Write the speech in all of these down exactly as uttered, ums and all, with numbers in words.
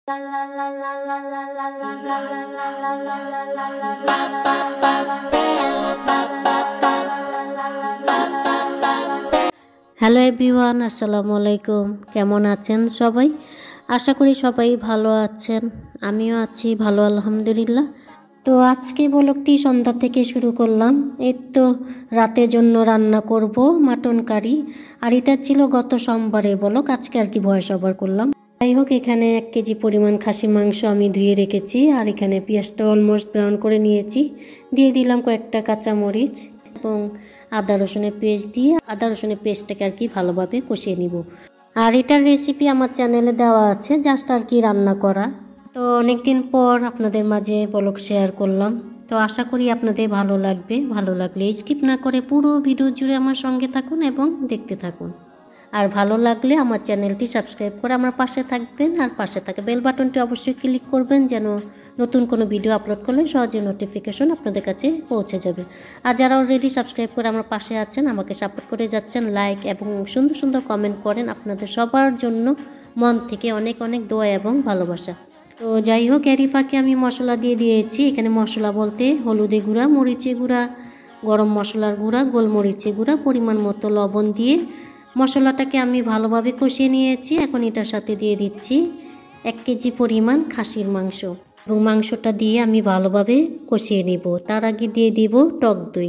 Hello everyone, আসসালামু আলাইকুম। কেমন আছেন সবাই? আশা করি সবাই ভালো আছেন। আমিও আছি ভালো, আলহামদুলিল্লাহ। তো আজকে ব্লগটি সন্ধ্যা থেকে শুরু করলাম। এই তো রাতের জন্য রান্না করব মাটন কারি। আর এটা ছিল গত সোমবারে ব্লগ, আজকে আর কি ভয়েস ওভার করলাম। যাই হোক, এখানে এক কেজি পরিমাণ খাসি মাংস আমি ধুয়ে রেখেছি। আর এখানে পেঁয়াজটা অলমোস্ট ব্রাউন করে নিয়েছি। দিয়ে দিলাম কয়েকটা কাঁচামরিচ এবং আদা রসুনের পেস্ট দিয়ে আদা রসুনের পেস্টটাকে আর কি ভালোভাবে কষিয়ে নিব। আর এটার রেসিপি আমার চ্যানেলে দেওয়া আছে, জাস্ট আর কি রান্না করা। তো অনেকদিন পর আপনাদের মাঝে ব্লগ শেয়ার করলাম। তো আশা করি আপনাদের ভালো লাগবে। ভালো লাগলে স্কিপ না করে পুরো ভিডিও জুড়ে আমার সঙ্গে থাকুন এবং দেখতে থাকুন। আর ভালো লাগলে আমার চ্যানেলটি সাবস্ক্রাইব করে আমার পাশে থাকবেন। আর পাশে থাকা বেল বাটনটি অবশ্যই ক্লিক করবেন, যেন নতুন কোনো ভিডিও আপলোড করলে সহজে নোটিফিকেশন আপনাদের কাছে পৌঁছে যাবে। আর যারা অলরেডি সাবস্ক্রাইব করে আমার পাশে আছেন, আমাকে সাপোর্ট করে যাচ্ছেন, লাইক এবং সুন্দর সুন্দর কমেন্ট করেন, আপনাদের সবার জন্য মন থেকে অনেক অনেক দোয়া এবং ভালোবাসা। তো যাই হোক, এরই ফাঁকে আমি মশলা দিয়ে দিয়েছি। এখানে মশলা বলতে হলুদে গুঁড়া, মরিচে গুঁড়া, গরম মশলার গুঁড়া, গোলমরিচে গুঁড়া, পরিমাণ মতো লবণ দিয়ে মশলাটাকে আমি ভালোভাবে কষিয়ে নিয়েছি। এখন এটার সাথে দিয়ে দিচ্ছি এক কেজি পরিমাণ খাসির মাংস এবং মাংসটা দিয়ে আমি ভালোভাবে কষিয়ে নিব। তার আগে দিয়ে দিব টক দই।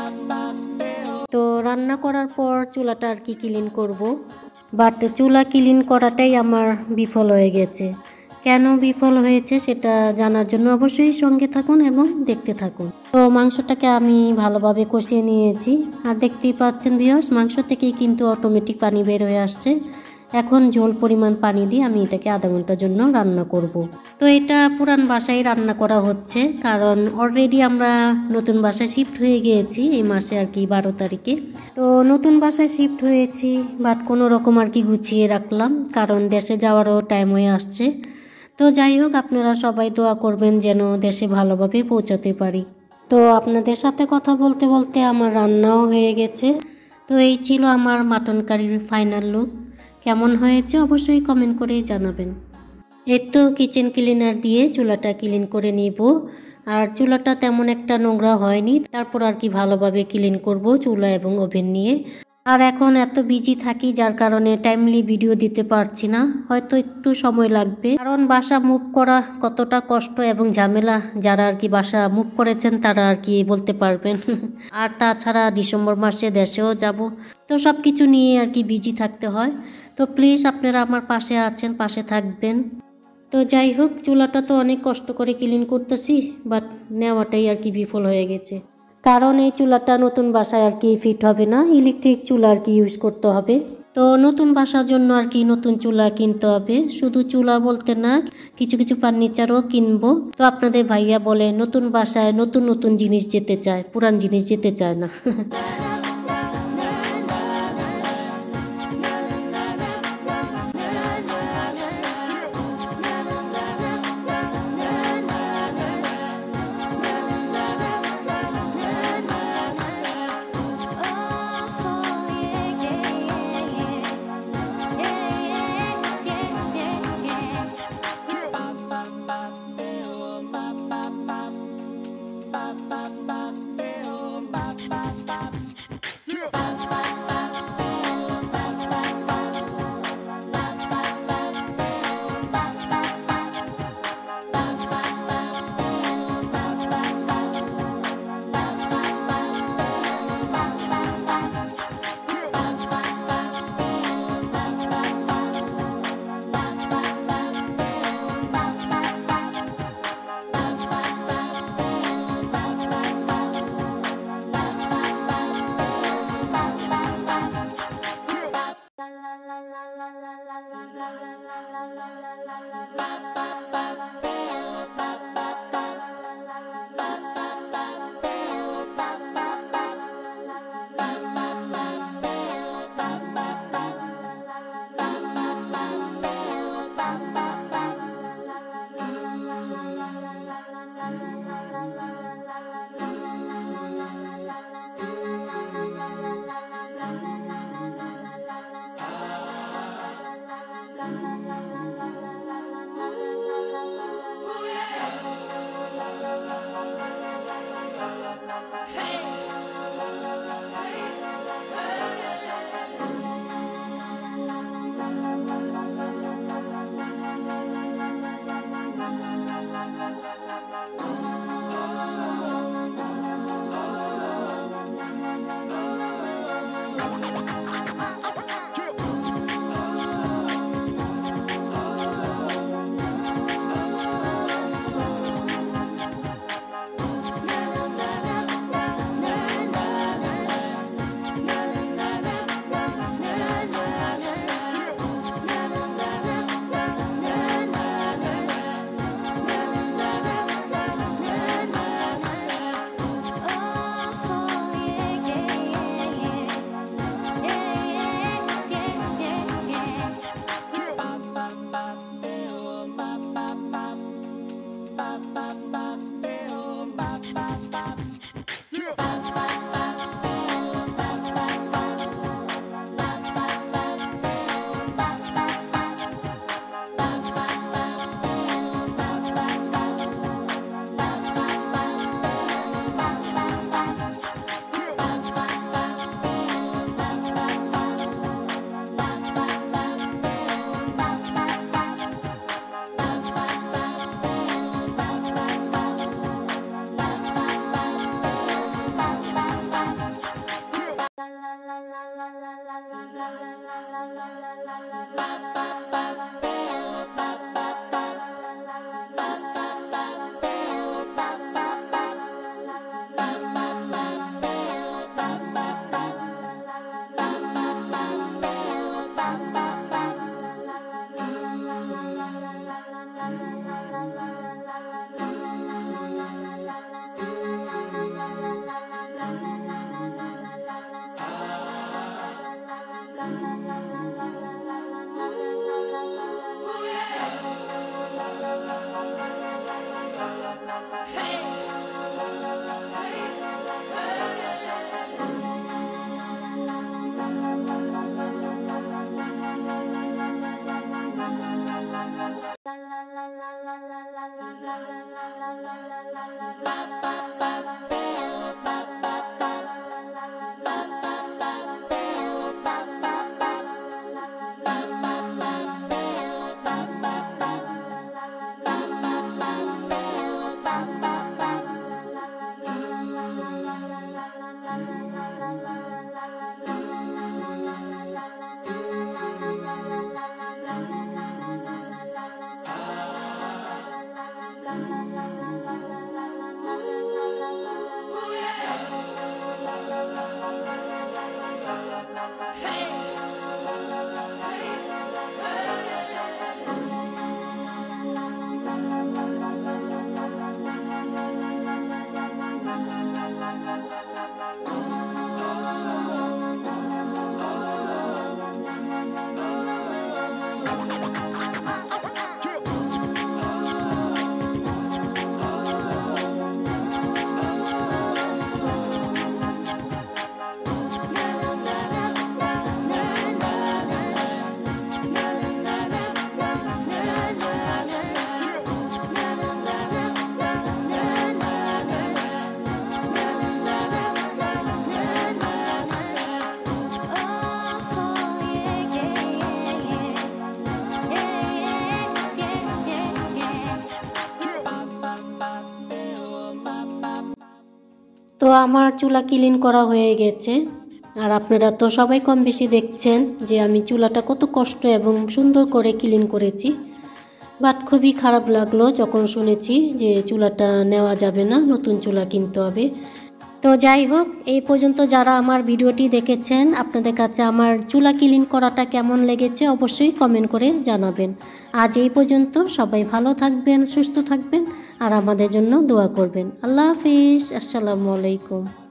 তো রান্না করার পর চুলাটা আর কি ক্লিন করব, বাট চুলা ক্লিন করাটাই আমার বিফল হয়ে গেছে। কেন বিফল হয়েছে সেটা জানার জন্য অবশ্যই সঙ্গে থাকুন এবং দেখতে থাকুন। তো মাংসটাকে আমি ভালোভাবে কষিয়ে নিয়েছি। আর দেখতেই পাচ্ছেন ভিউয়ার্স, মাংস থেকেই কিন্তু অটোমেটিক পানি বের হয়ে আসছে। এখন ঝোল পরিমাণ পানি দিয়ে আমি এটাকে আধা ঘন্টার জন্য রান্না করব। তো এটা পুরান বাসায় রান্না করা হচ্ছে, কারণ অলরেডি আমরা নতুন বাসায় শিফট হয়ে গিয়েছি এই মাসে আর কি বারো তারিখে। তো নতুন বাসায় শিফট হয়েছি, বাট কোনো রকম আর কি গুছিয়ে রাখলাম, কারণ দেশে যাওয়ারও টাইম হয়ে আসছে। তো যাই হোক, আপনারা সবাই দোয়া করবেন যেন দেশে ভালোভাবে পৌঁছাতে পারি। তো আপনাদের সাথে কথা বলতে বলতে আমার রান্নাও হয়ে গেছে। তো এই ছিল আমার মাটন কারির ফাইনাল লুক। কেমন হয়েছে অবশ্যই কমেন্ট করে জানাবেন। এর তো কিচেন ক্লিনার দিয়ে চুলাটা ক্লিন করে নিব। আর চুলাটা তেমন একটা নোংরা হয়নি, তারপর আর কি ভালোভাবে ক্লিন করব চুলা এবং ওভেন নিয়ে। আর এখন এত বিজি থাকি, যার কারণে টাইমলি ভিডিও দিতে পারছি না, হয়তো একটু সময় লাগবে। কারণ বাসা মুভ করা কতটা কষ্ট এবং ঝামেলা, যারা আর কি বাসা মুভ করেছেন তারা আর কি বলতে পারবেন। আর তাছাড়া ডিসেম্বর মাসে দেশেও যাব, তো সব কিছু নিয়ে আর কি বিজি থাকতে হয়। তো প্লিজ আপনারা আমার পাশে আছেন, পাশে থাকবেন। তো যাই হোক, চুলাটা তো অনেক কষ্ট করে ক্লিন করতেছি, বাট নেওয়াটাই আর কি বিফল হয়ে গেছে। কারণ এই চুলাটা নতুন বাসায় আর কি ফিট হবে না, ইলেকট্রিক চুলা আর কি ইউজ করতে হবে। তো নতুন বাসার জন্য আর কি নতুন চুলা কিনতে হবে। শুধু চুলা বলতে না, কিছু কিছু ফার্নিচারও কিনবো। তো আপনাদের ভাইয়া বলে নতুন বাসায় নতুন নতুন জিনিস যেতে চায়, পুরান জিনিস যেতে চায় না। তো আমার চুলা ক্লিন করা হয়ে গেছে, আর আপনারা তো সবাই কম বেশি দেখছেন যে আমি চুলাটা কত কষ্ট এবং সুন্দর করে ক্লিন করেছি। বাট খুবই খারাপ লাগলো যখন শুনেছি যে চুলাটা নেওয়া যাবে না, নতুন চুলা কিনতে হবে। তো যাই হোক, এই পর্যন্ত যারা আমার ভিডিওটি দেখেছেন, আপনাদের কাছে আমার চুলা ক্লিন করাটা কেমন লেগেছে অবশ্যই কমেন্ট করে জানাবেন। আজ এই পর্যন্ত, সবাই ভালো থাকবেন, সুস্থ থাকবেন আর আমাদের জন্য দোয়া করবেন। আল্লাহ হাফিজ, আসসালামু আলাইকুম।